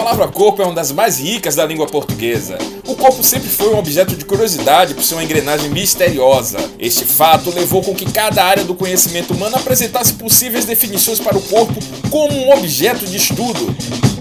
palavra corpo é uma das mais ricas da língua portuguesa. O corpo sempre foi um objeto de curiosidade por ser uma engrenagem misteriosa. Este fato levou com que cada área do conhecimento humano apresentasse possíveis definições para o corpo como um objeto de estudo.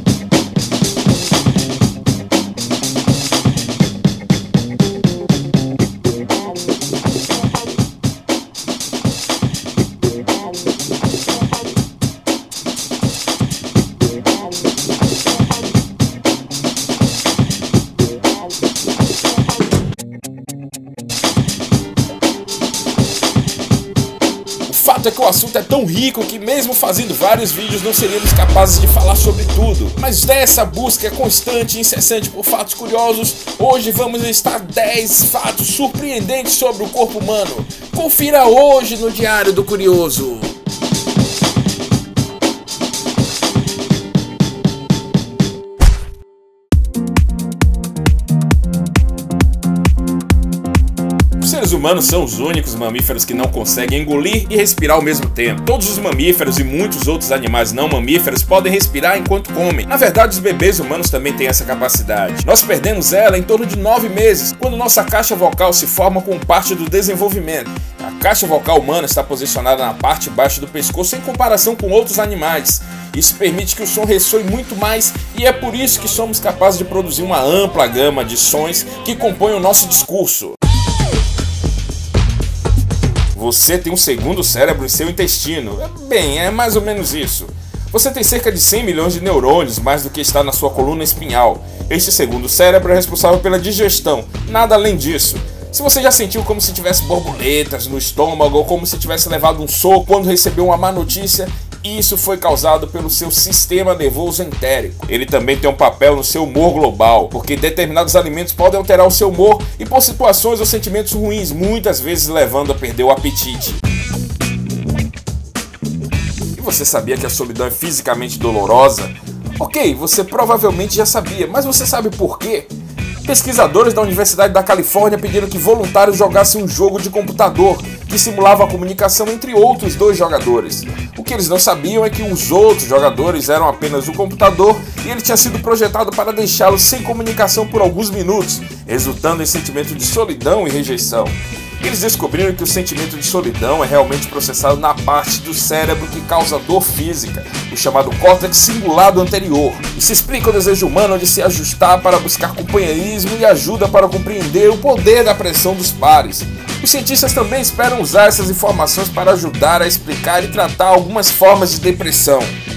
O fato é que o assunto é tão rico que mesmo fazendo vários vídeos não seríamos capazes de falar sobre tudo. Mas dessa busca constante e incessante por fatos curiosos, hoje vamos listar 10 fatos surpreendentes sobre o corpo humano. Confira hoje no Diário do Curioso. Os seres humanos são os únicos mamíferos que não conseguem engolir e respirar ao mesmo tempo. Todos os mamíferos e muitos outros animais não mamíferos podem respirar enquanto comem. Na verdade, os bebês humanos também têm essa capacidade. Nós perdemos ela em torno de 9 meses, quando nossa caixa vocal se forma como parte do desenvolvimento. A caixa vocal humana está posicionada na parte de baixo do pescoço em comparação com outros animais. Isso permite que o som ressoe muito mais e é por isso que somos capazes de produzir uma ampla gama de sons que compõem o nosso discurso. Você tem um segundo cérebro em seu intestino. Bem, é mais ou menos isso. Você tem cerca de 100 milhões de neurônios, mais do que está na sua coluna espinhal. Este segundo cérebro é responsável pela digestão, nada além disso. Se você já sentiu como se tivesse borboletas no estômago ou como se tivesse levado um soco quando recebeu uma má notícia, isso foi causado pelo seu sistema nervoso entérico. Ele também tem um papel no seu humor global, porque determinados alimentos podem alterar o seu humor e por situações ou sentimentos ruins, muitas vezes levando a perder o apetite. E você sabia que a solidão é fisicamente dolorosa? Ok, você provavelmente já sabia, mas você sabe por quê? Pesquisadores da Universidade da Califórnia pediram que voluntários jogassem um jogo de computador que simulava a comunicação entre outros 2 jogadores. O que eles não sabiam é que os outros jogadores eram apenas o computador e ele tinha sido projetado para deixá-los sem comunicação por alguns minutos, resultando em sentimento de solidão e rejeição. Eles descobriram que o sentimento de solidão é realmente processado na parte do cérebro que causa dor física, o chamado córtex cingulado anterior. Isso explica o desejo humano de se ajustar para buscar companheirismo e ajuda para compreender o poder da pressão dos pares. Os cientistas também esperam usar essas informações para ajudar a explicar e tratar algumas formas de depressão.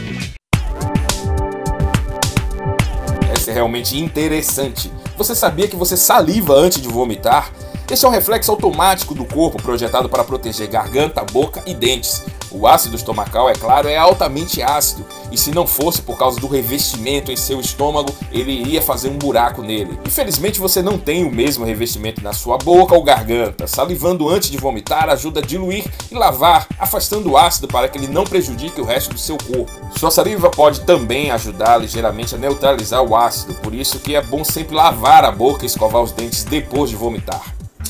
Essa é realmente interessante. Você sabia que você saliva antes de vomitar? Esse é um reflexo automático do corpo projetado para proteger garganta, boca e dentes. O ácido estomacal, é claro, é altamente ácido, e se não fosse por causa do revestimento em seu estômago, ele iria fazer um buraco nele. Infelizmente você não tem o mesmo revestimento na sua boca ou garganta. Salivando antes de vomitar ajuda a diluir e lavar, afastando o ácido para que ele não prejudique o resto do seu corpo. Sua saliva pode também ajudar ligeiramente a neutralizar o ácido, por isso que é bom sempre lavar a boca e escovar os dentes depois de vomitar.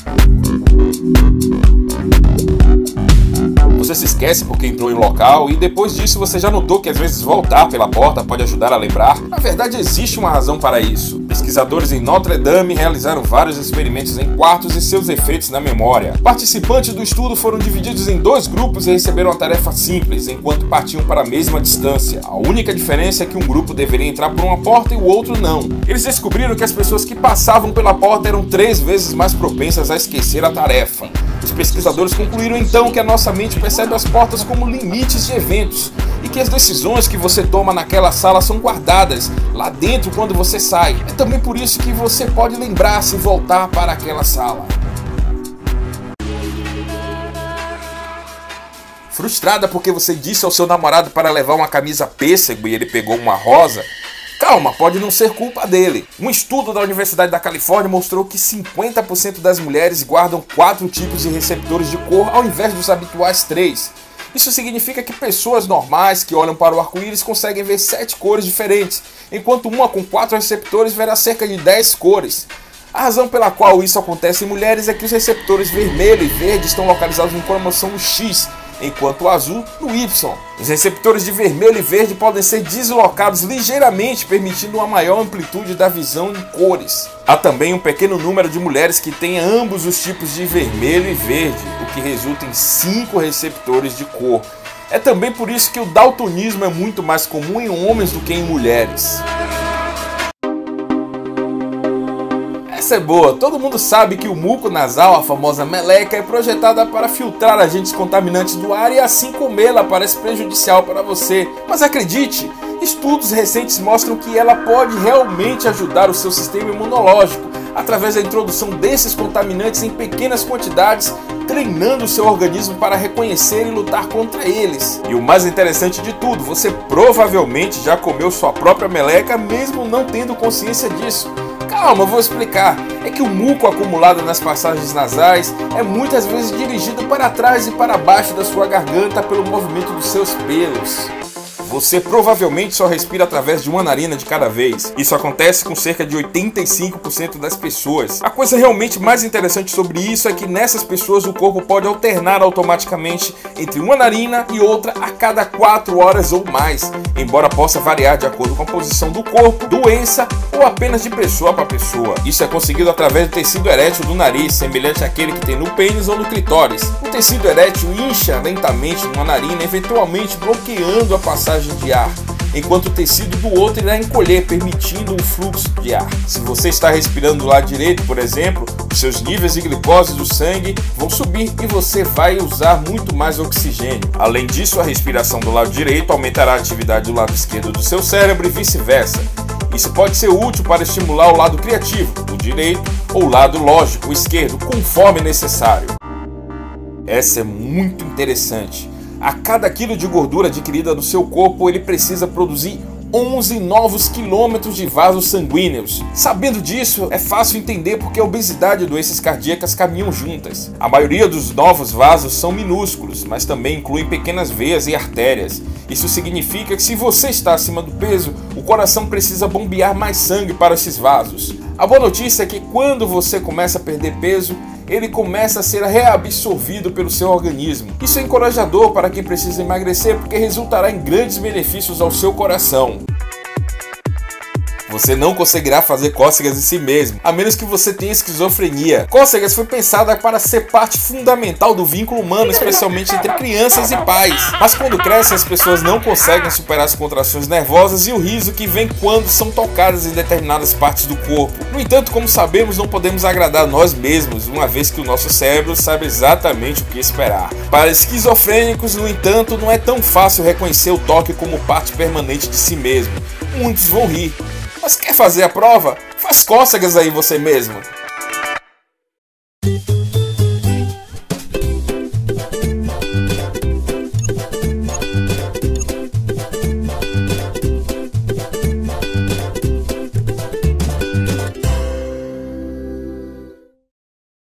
Você se esquece porque entrou em um local e depois disso você já notou que às vezes voltar pela porta pode ajudar a lembrar? Na verdade existe uma razão para isso. Pesquisadores em Notre Dame realizaram vários experimentos em quartos e seus efeitos na memória. Participantes do estudo foram divididos em 2 grupos e receberam uma tarefa simples, enquanto partiam para a mesma distância. A única diferença é que um grupo deveria entrar por uma porta e o outro não. Eles descobriram que as pessoas que passavam pela porta eram 3 vezes mais propensas a esquecer a tarefa. Os pesquisadores concluíram então que a nossa mente percebe as portas como limites de eventos e que as decisões que você toma naquela sala são guardadas lá dentro quando você sai. É também por isso que você pode lembrar-se e voltar para aquela sala. Frustrada porque você disse ao seu namorado para levar uma camisa pêssego e ele pegou uma rosa? Calma, pode não ser culpa dele. Um estudo da Universidade da Califórnia mostrou que 50% das mulheres guardam 4 tipos de receptores de cor ao invés dos habituais 3. Isso significa que pessoas normais que olham para o arco-íris conseguem ver 7 cores diferentes, enquanto uma com 4 receptores verá cerca de 10 cores. A razão pela qual isso acontece em mulheres é que os receptores vermelho e verde estão localizados em cromossomo X, enquanto o azul no Y. Os receptores de vermelho e verde podem ser deslocados ligeiramente, permitindo uma maior amplitude da visão em cores. Há também um pequeno número de mulheres que têm ambos os tipos de vermelho e verde, o que resulta em 5 receptores de cor. É também por isso que o daltonismo é muito mais comum em homens do que em mulheres. Essa é boa, todo mundo sabe que o muco nasal, a famosa meleca, é projetada para filtrar agentes contaminantes do ar e assim comê-la parece prejudicial para você. Mas acredite, estudos recentes mostram que ela pode realmente ajudar o seu sistema imunológico, através da introdução desses contaminantes em pequenas quantidades, treinando o seu organismo para reconhecer e lutar contra eles. E o mais interessante de tudo, você provavelmente já comeu sua própria meleca mesmo não tendo consciência disso. Calma, eu vou explicar. É que o muco acumulado nas passagens nasais é muitas vezes dirigido para trás e para baixo da sua garganta pelo movimento dos seus pelos. Você provavelmente só respira através de uma narina de cada vez. Isso acontece com cerca de 85% das pessoas. A coisa realmente mais interessante sobre isso é que nessas pessoas o corpo pode alternar automaticamente entre uma narina e outra a cada 4 horas ou mais, embora possa variar de acordo com a posição do corpo, doença ou apenas de pessoa para pessoa. Isso é conseguido através do tecido erétil do nariz, semelhante àquele que tem no pênis ou no clitóris. O tecido erétil incha lentamente numa narina, eventualmente bloqueando a passagem de ar, enquanto o tecido do outro irá encolher, permitindo um fluxo de ar. Se você está respirando do lado direito, por exemplo, os seus níveis de glicose do sangue vão subir e você vai usar muito mais oxigênio. Além disso, a respiração do lado direito aumentará a atividade do lado esquerdo do seu cérebro e vice-versa. Isso pode ser útil para estimular o lado criativo, o direito, ou o lado lógico, o esquerdo, conforme necessário. Essa é muito interessante. A cada quilo de gordura adquirida no seu corpo, ele precisa produzir 11 novos quilômetros de vasos sanguíneos. Sabendo disso, é fácil entender porque a obesidade e doenças cardíacas caminham juntas. A maioria dos novos vasos são minúsculos, mas também incluem pequenas veias e artérias. Isso significa que se você está acima do peso, o coração precisa bombear mais sangue para esses vasos. A boa notícia é que quando você começa a perder peso, ele começa a ser reabsorvido pelo seu organismo. Isso é encorajador para quem precisa emagrecer porque resultará em grandes benefícios ao seu coração. Você não conseguirá fazer cócegas em si mesmo, a menos que você tenha esquizofrenia. Cócegas foi pensada para ser parte fundamental do vínculo humano, especialmente entre crianças e pais. Mas quando crescem, as pessoas não conseguem superar as contrações nervosas e o riso que vem quando são tocadas em determinadas partes do corpo. No entanto, como sabemos, não podemos agradar nós mesmos, uma vez que o nosso cérebro sabe exatamente o que esperar. Para esquizofrênicos, no entanto, não é tão fácil reconhecer o toque como parte permanente de si mesmo. Muitos vão rir. Mas quer fazer a prova? Faz cócegas aí você mesmo.